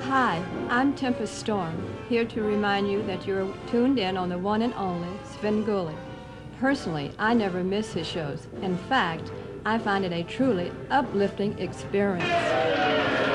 Hi, I'm Tempest Storm, here to remind you that you're tuned in on the one and only Sven Gulli. Personally, I never miss his shows. In fact, I find it a truly uplifting experience.